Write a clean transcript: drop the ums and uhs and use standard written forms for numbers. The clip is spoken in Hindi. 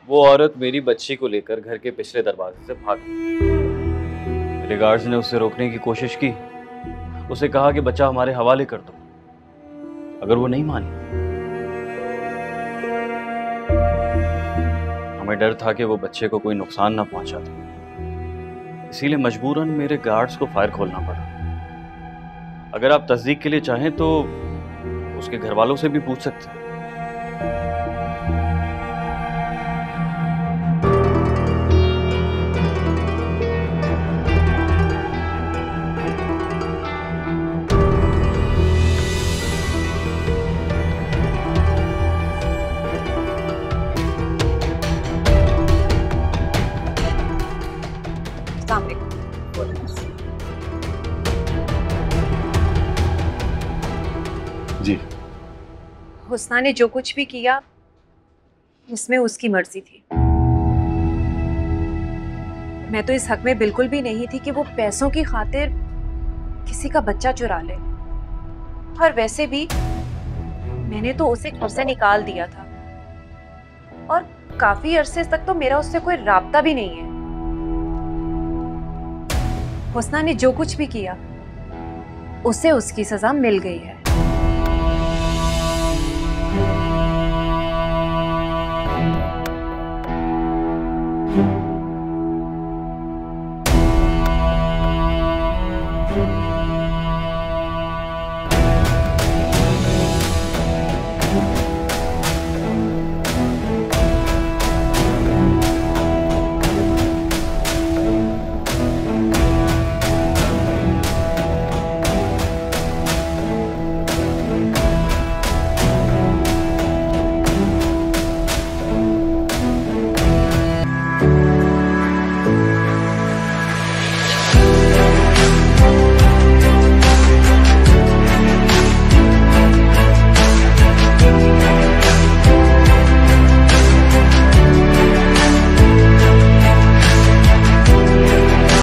वो औरत मेरी बच्ची को लेकर घर के पिछले दरवाजे से भाग गई। मेरे गार्ड्स ने उसे रोकने की कोशिश की, उसे कहा कि बच्चा हमारे हवाले कर दो। अगर वो नहीं मानी, हमें डर था कि वो बच्चे को कोई नुकसान ना पहुंचा दे, इसीलिए मजबूरन मेरे गार्ड्स को फायर खोलना पड़ा। अगर आप तस्दीक के लिए चाहें तो उसके घर वालों से भी पूछ सकते हैं। जी। हुस्ना ने जो कुछ भी किया उसमें उसकी मर्जी थी। मैं तो इस हक में बिल्कुल भी नहीं थी कि वो पैसों की खातिर किसी का बच्चा चुरा ले। और वैसे भी मैंने तो उसे घर से निकाल दिया था और काफी अरसे तक तो मेरा उससे कोई राब्ता भी नहीं है। हुस्ना ने जो कुछ भी किया उसे उसकी सजा मिल गई है।